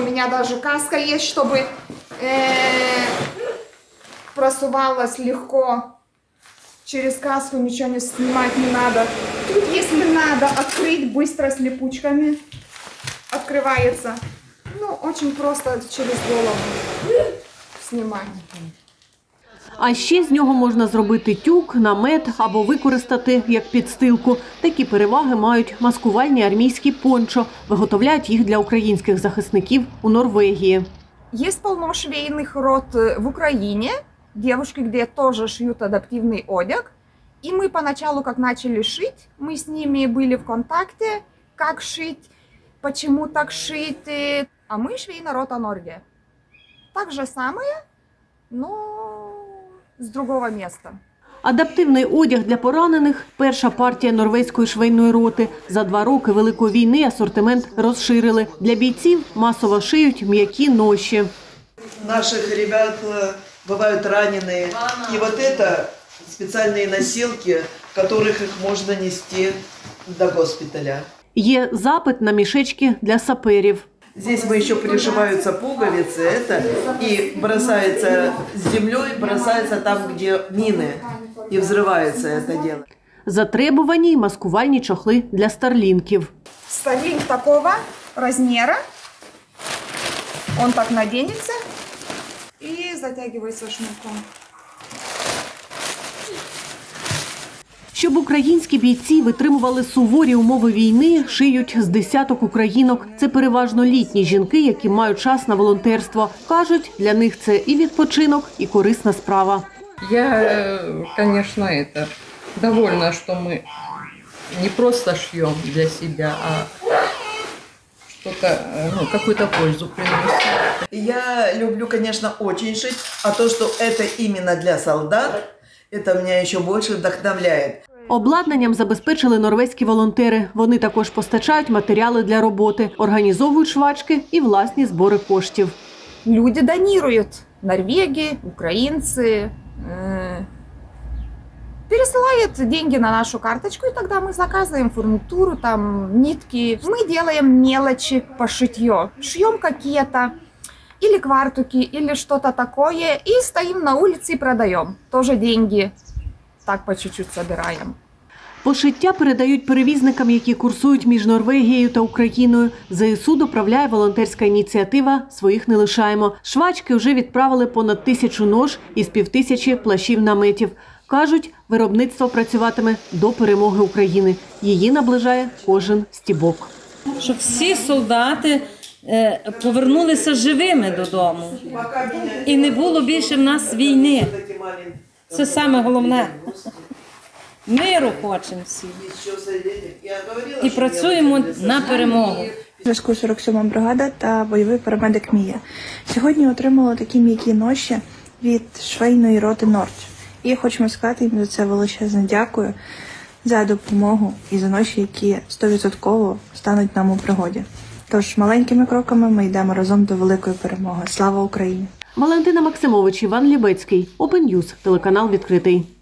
меня даже каска есть, чтобы просувалась легко. Через каску ничего не снимать не надо. Тут, если надо, открыть быстро с липучками. Открывается. Ну, очень просто через голову снимать. А ще з нього можна зробити тюк, намет або використати як підстилку. Такі переваги мають маскувальні армійські пончо. Виготовляють їх для українських захисників у Норвегії. Есть полно швейных рот в Украине. Девушки, где тоже шьют адаптивный одяг. И мы поначалу, как начали шить, мы с ними были в контакте, как шить, почему так шить. А мы швейная рота Норвегия. Так же самое, но з другого міста. Адаптивний одяг для поранених – перша партія норвезької швейної роти. За 2 роки Великої війни асортимент розширили. Для бійців масово шиють м'які ноші. Наших ребят бывают раненые. И вот это специальные носилки, в которых их можно нести до госпиталя. Є запит на мішечки для саперів. Здесь еще пришиваются пуговицы, это и бросается с землей, бросается там, где мины, и взрывается это дело. Затребувані й маскувальні чохли для старлінків. Старлинг такого размера, он так наденется и затягивается шнурком. Щоб українські бійці витримували суворі умови війни, шиють з десяток українок. Це переважно літні жінки, які мають час на волонтерство. Кажуть, для них це і відпочинок, і корисна справа. Я, конечно, довольна, что мы не просто шьем для себя, а что-то, какую-то пользу приносим. Я люблю, конечно, очень шить, а то, что это именно для солдат, это меня еще больше вдохновляет. Обладнанням забезпечили норвезькі волонтери. Вони також постачають матеріали для роботи, організовують швачки і власні збори коштів. Люди донируют. Норвегии, украинцы. Пересылают деньги на нашу карточку, и тогда мы заказываем фурнитуру, там, нитки. Мы делаем мелочи по шитью. Шьем какие-то или квартуки, или что-то такое, и стоим на улице и продаем. Тоже деньги так по чуть-чуть собираем. Пошиття передають перевізникам, які курсують між Норвегією та Україною. ЗСУ доправляє волонтерська ініціатива «Своїх не лишаємо». Швачки вже відправили понад 1000 нож із 5000 плащів-наметів. Кажуть, виробництво працюватиме до перемоги України. Її наближає кожен стібок. Щоб всі солдати повернулися живими додому. І не було більше в нас війни. Це саме головне. Миру хочемо всі. І працюємо на перемогу. Зв'язку 47-ма бригада та бойовий парамедик Мія. Сьогодні отримала такі м'які ноші від швейної роти Норч. І хочемо сказати їм за це величезне дякую, за допомогу і за ноші, які 100% стануть нам у пригоді. Тож маленькими кроками ми йдемо разом до великої перемоги. Слава Україні! Валентина Максимович, Іван Лібецький. Open News, телеканал відкритий.